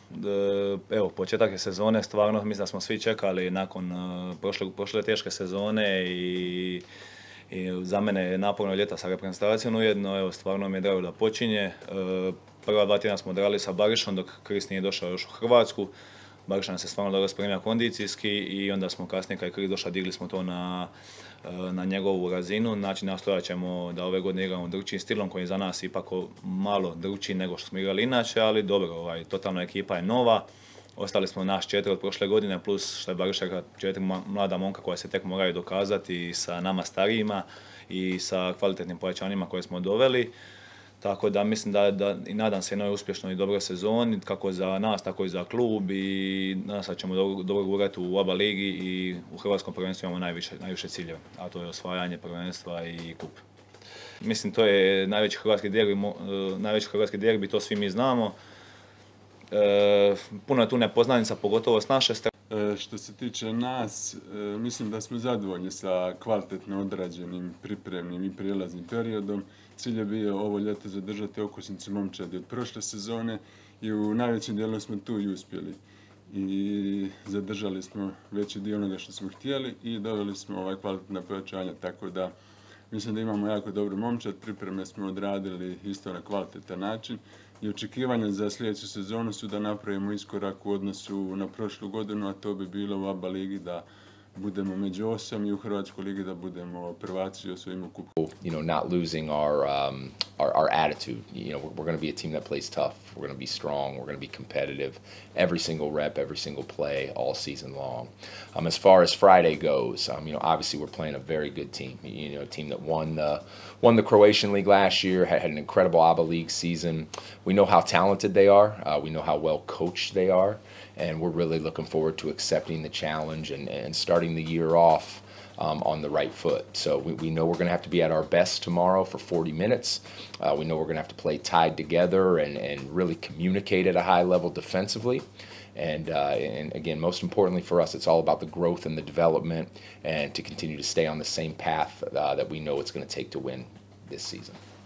Evo, početak je sezone, stvarno mislim da smo svi čekali nakon prošle teške sezone i za mene je naporno ljeta sa reprezentacijom ujedno, evo, stvarno mi je drago da počinje. Prva 2 tjedna smo odrali sa Barišom dok Kris nije došao još u Hrvatsku. Bariša nas se stvarno dobro spremio kondicijski i onda smo kasnije kad je Kris došao digli smo to na njegovu razinu. Znači nastojat ćemo da ove godine igramo drugčijim stilom koji je za nas ipak malo drugčiji nego što smo igrali inače, ali dobro, totalna ekipa je nova. Ostali smo naš 4 od prošle godine, plus što je Bariša rekao 4 mlada momka koja se tek moraju dokazati sa nama starijima i sa kvalitetnim pojačanjima koje smo doveli. Tako da mislim da i nadam se jednoj uspješnoj i dobroj sezoni, kako za nas, tako i za klub i nadam se da ćemo dobro gurati u ABA ligi i u hrvatskom prvenstvu imamo najviše ciljeva, a to je osvajanje prvenstva i kup. Mislim, to je najveći hrvatski derbi, to svi mi znamo. Puno je tu nepoznanica, pogotovo s naše strane. Što se tiče nas, mislim da smo zadovoljni sa kvalitetno odrađenim, pripremnim i prijelaznim periodom. Cilj je bio ovo ljeto zadržati okosnicu momčadi od prošle sezone i u najvećem dijelu smo tu i uspjeli. I zadržali smo veći dio onoga što smo htjeli i doveli smo kvalitetna pojačanja, tako da mislim da imamo jako dobru momčad, pripreme smo odradili isto na kvalitetan način i očekivanja za sljedeću sezonu su da napravimo iskorak u odnosu na prošlu godinu, a to bi bilo u ABA ligi da budemo među 8 i u Hrvatskoj ligi da budemo prvaci i osvojimo kup. Not losing our attitude. We're going to be a team that plays tough. We're going to be strong. We're going to be competitive. Every single rep, every single play, all season long. As far as Friday goes, obviously we're playing a very good team. A team that won the Croatian league last year, had an incredible ABA league season. We know how talented they are. We know how well coached they are. And we're really looking forward to accepting the challenge and starting the year off on the right foot. So we know we're going to have to be at our best tomorrow for 40 minutes. We know we're going to have to play tied together and really communicate at a high level defensively. And again, most importantly for us, it's all about the growth and the development and to continue to stay on the same path that we know it's going to take to win this season.